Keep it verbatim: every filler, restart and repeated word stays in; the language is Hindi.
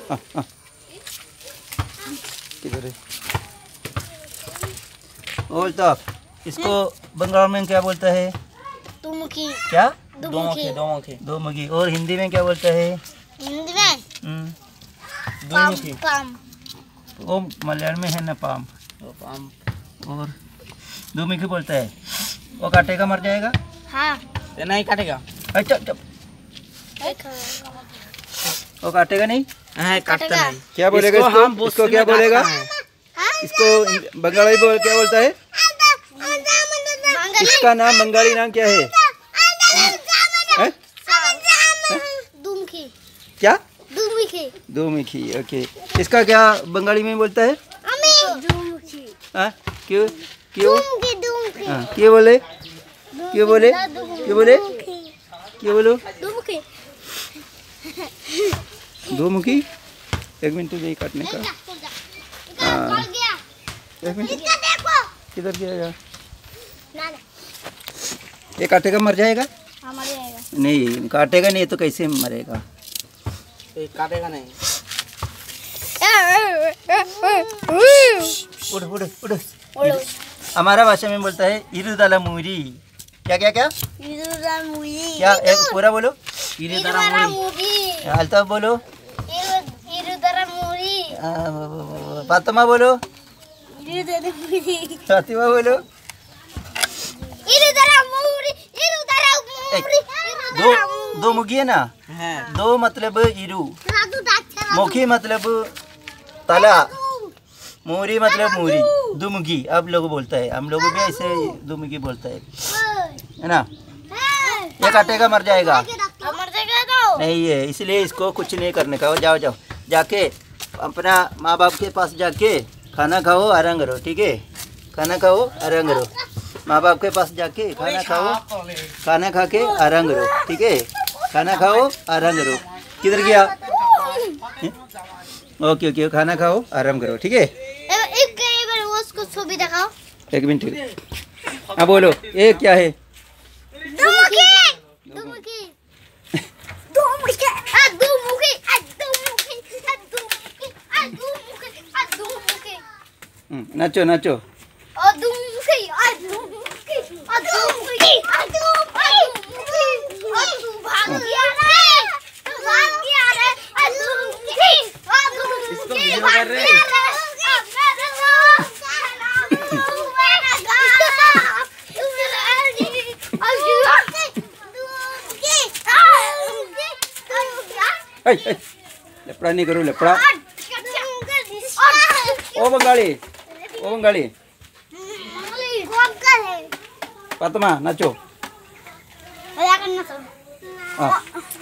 हाँ, हाँ। किधर है? बोलता इसको बंगाल में क्या बोलता है? दुमुखी। क्या? दुमुखी। दोमुखी। दोमुखी। और हिंदी में क्या बोलता है? हिंदी में पाम। पाम। वो मलयालम में है ना पाम। पाम। और दोमुखी बोलता है। वो काटेगा मर जाएगा? हाँ। ये नहीं काटेगा। अच्छा अच्छा। वो काटेगा नहीं? हाँ काटता नहीं। क्या बोलेगा इसको इसको? हम बोस इसको में क्या बोलेगा? काटते हैं। इसको बंगाली बोल क्या बोलता है? इसका नाम बंगाली नाम क्या है? है? दुमुखी। क्या? दुमुखी। दोमुखी। ओके। इसका क्या बंगाली में बोलता है? दुमुखी। हाँ? क्यों क्यों? दुमुखी। दुमुखी। हाँ, क्यों बोले? क्यों बोले? क्यों बोले? क्यों बोलो? दुमुखी। दोमुखी। एक मिनट दे काटने का। हाँ। एक मिनट। किधर गया यार? ये काटेगा मर जाएगा? नहीं काटेगा नहीं तो कैसे मरेगा? ये काटेगा नहीं। उड़ उड़ उड़। हमारा भाषा में बोलता है इरुदाला मुरी। क्या क्या क्या? क्या एक पूरा बोलो। इरुदाला मुरी। अल्ताफ बोलो। फातिमा बोलो। फातिमा बोलो। दो दो मुखी है ना? हाँ। दो मतलब इरु, मुखी मतलब तला, मूरी मतलब मूरी, दुमुखी अब लोग बोलता है। हम लोग भी ऐसे दुमुखी बोलता है, है ना? ये काटेगा मर जाएगा? मर जाएगा तो नहीं है, इसलिए इसको कुछ नहीं करने का। जाओ जाओ जाके अपना माँ बाप के पास जाके खाना खाओ आराम करो, ठीक है? खाना खाओ आराम करो। माँ बाप के पास जाके खाना खाओ, खाना खा के आराम करो, ठीक है? खाना खाओ आराम करो। किधर गया? ओके ओके खाना खाओ आराम करो, ठीक है? एक बार वो उसको छवि दिखाओ। एक मिनट। हाँ बोलो, ये क्या है? दुमुखी। दुमुखी। दुमुखी। आ दुमुखी। आ दुमुखी। आ दुमुखी। आ दुमुखी। आ दुमुखी। नाचो नाचो। आ दुमुखी। आ दुमुखी। आ दुमुखी। आ दुमुखी। आ तू भाग गया रे। तू भाग गया रे। आ दुमुखी। आ दुमुखी। इसको वीडियो कर रहे हैं। लपड़ा नहीं करो लपड़ा। ओ बंगाली, ओ बंगाली। फातिमा नाचो। हाँ